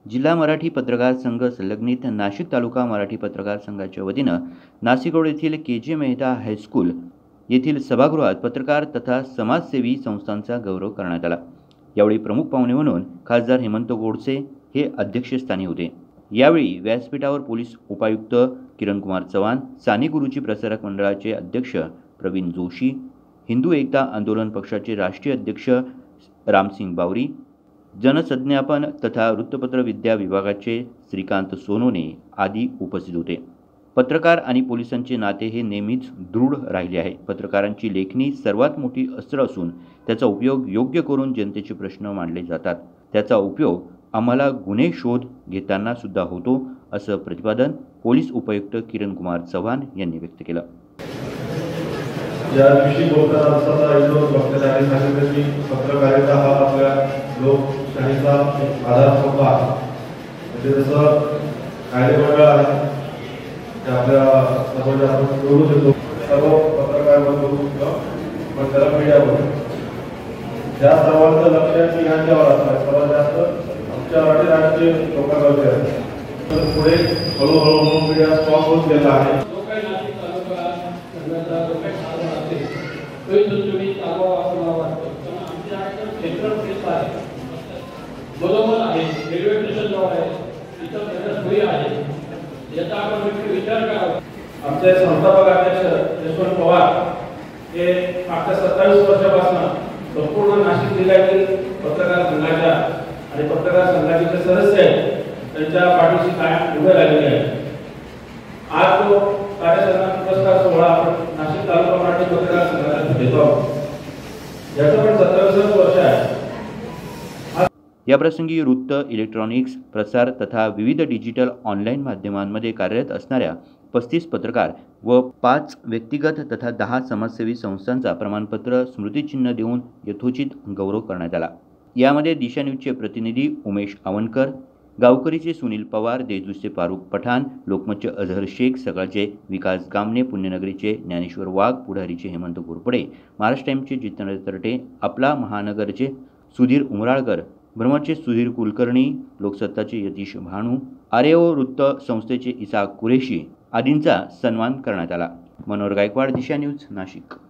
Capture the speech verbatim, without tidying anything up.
जिल्हा मराठी पत्रकार संघ संलग्नित नाशिक तालुका मराठी पत्रकार संघाच्या वतीनं नाशिक रोड येथील के जे मेहता हायस्कूल येथील सभागृहात पत्रकार तथा समाजसेवी संस्थांचा गौरव करण्यात आला। यावेळी प्रमुख पाहुणे म्हणून खासदार हेमंत गोडसे हे अध्यक्षस्थानी होते। यावेळी व्यासपीठावर पोलीस उपायुक्त किरणकुमार चव्हाण, साने गुरुजी प्रसारक मंडळाचे अध्यक्ष प्रवीण जोशी, हिंदू एकता आंदोलन पक्षाचे राष्ट्रीय अध्यक्ष रामसिंग बावरी, जनसंज्ञापन तथा वृत्तपत्र विद्या विभागाचे श्रीकांत सोनोने आदी उपस्थित होते। पत्रकार आणि पोलिसांचे नाते हे नेहमीच दृढ राहिले आहे। पत्रकारांची लेखणी सर्वात मोठी अस्त्र असून त्याचा उपयोग योग्य करून जनतेचे प्रश्न मांडले जातात। त्याचा उपयोग आम्हाला गुन्हे शोध घेताना सुद्धा होतो, असं प्रतिपादन पोलीस उपायुक्त किरणकुमार चव्हाण यांनी व्यक्त केलं। या विषयी बोलताना असताना इथं वक्त्यांनी सांगितलं की पत्रकारिता हा आपल्या लोकशाहीचा आधारस्तंभ आहे। म्हणजे जसं कायदे मंडळ आहे ते आपल्या समाजात आपण निवडून देतो, सर्व पत्रकार बनवतो पण त्याला मीडिया बनवतो। त्या सर्वांचं लक्ष यांच्यावर असतं, सर्वात जास्त आमच्या मराठी राष्ट्रीय लोकांवरती आहे। तर पुढे हळूहळू मीडिया स्ट्रॉंग होत गेला आहे। बरोबर आहे, रेल्वे स्टेशन जवळ आहे, तिथं त्याचा सोयी आहे, याचा आपण विचार करावा। आमचे संस्थापक अध्यक्ष यशवंत पवार हे मागच्या सत्तावीस वर्षापासून संपूर्ण नाशिक जिल्ह्यातील पत्रकार संघाच्या आणि पत्रकार संघाचे जे सदस्य आहेत त्यांच्या पाठीशी कायम उभे राहिलेले आहेत। आज तो कार्यसन्मान पुरस्कार सोहळा आपण नाशिक तालुका मराठी पत्रकार संघाला देतो आहोत। याचं पण सत्तावीस वर्ष आहे। या प्रसंगी वृत्त, इलेक्ट्रॉनिक्स, प्रसार तथा विविध डिजिटल ऑनलाईन माध्यमांमध्ये कार्यरत असणाऱ्या पस्तीस पत्रकार व पाच व्यक्तिगत तथा दहा समाजसेवी संस्थांचा प्रमाणपत्र, स्मृतिचिन्ह देऊन यथोचित गौरव करण्यात आला। यामध्ये दिशा न्यूजचे प्रतिनिधी उमेश आवनकर, गावकरीचे सुनील पवार, देशदूतचे फारुख पठाण, लोकमतचे अझहर शेख, सकाळचे विकास गामने, पुण्यनगरीचे ज्ञानेश्वर वाघ, पुढारीचे हेमंत घोरपडे, महाराष्ट्र टाइम्सचे जितेंद्र तरटे, आपला महानगरचे सुधीर उमराळकर, भ्रमरचे सुधीर कुलकर्णी, लोकसत्ताचे यतीश भानू, आर्यव वृत्त संस्थेचे इसाक कुरेशी आदींचा सन्मान करण्यात आला। मनोहर गायकवाड, दिशा न्यूज, नाशिक।